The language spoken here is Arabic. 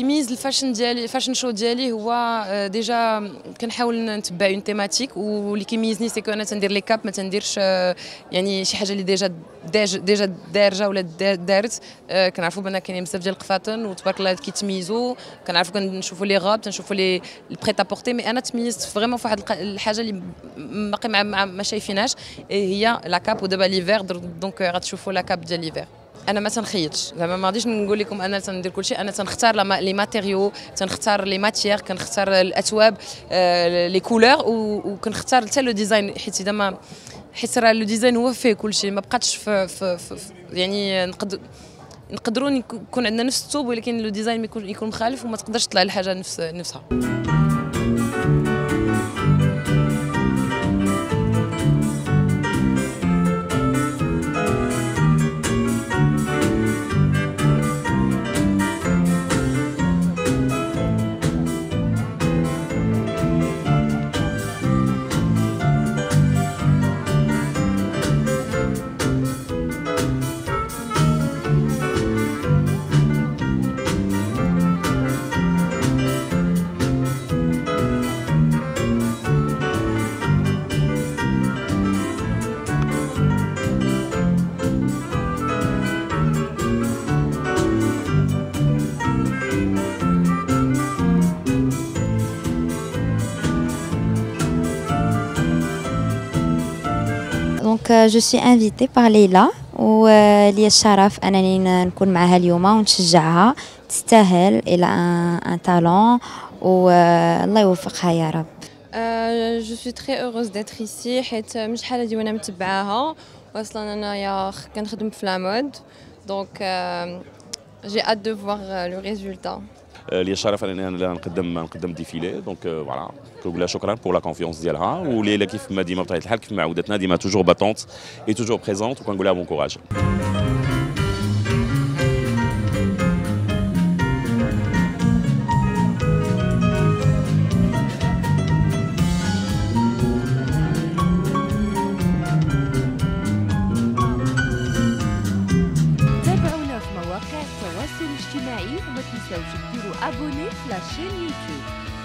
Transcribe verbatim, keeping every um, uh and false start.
كيميز الفاشن ديالي الفاشن شو ديالي هو ديجا كنحاول نتبع اون تيماتيك، واللي كيميزني سي كو انا تندير لي كاب، ما تنديرش يعني شي حاجه اللي ديجا ديجا دارجه ولا دارت. كنعرفوا بان كاينين بزاف ديال القفاطن وتبارك الله كيتميزوا، كنعرفوا كنشوفوا لي غاب، تنشوفوا لي البريت ابورتي، مي انا تميزت فريمون في واحد الحاجه اللي باقي مع ما شايفينهاش، هي لا كاب. ودابا ليفير دونك غتشوفوا لا كاب ديال ليفير. انا ما تنخيطش زعما، ما غاديش نقول لكم انا تندير كل شيء. انا تنختار لي ماتيريو، تنختار لي ماتيير، كنختار الاثواب، لي كولور، وكنختار حتى لو ديزاين، حيت اذا ما حيت راه لو ديزاين هو فيه كل شيء. ما بقاتش في, في, في يعني نقدر نقدروا يكون عندنا نفس الثوب، ولكن لو ديزاين يكون يكون مخالف وما تقدرش تطلع الحاجه نفس نفسها. Donc je suis invitée par Leila ولي الشرف انني نكون معها اليوم ونشجعها، تستاهل، الى ان تالون والله يوفقها يا رب. جو سوي تري اوروز ديتر ايسي، حيت من شحال هادي وانا متبعاها، واصلا انايا كنخدم في لا مود، دونك جي اد دو فوار لو ريزولتا. لي الشرف انني انا نقدم نقدم ديفيلي، دونك فوالا كنقول لها شكرا بور لا كونفيونس ديالها، وليلى كيف ما ديما بطبيعه الحال كيف ما عودتنا ديما توجور باتونت اي توجور بريزونت، وكنقول لها بون كوراج. تابعونا في مواقع التواصل الاجتماعي وما تنساوش ديروا ابوني في لاشين يوتيوب.